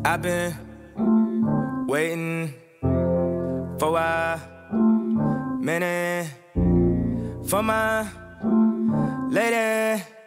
I've been waiting for a minute for my lady.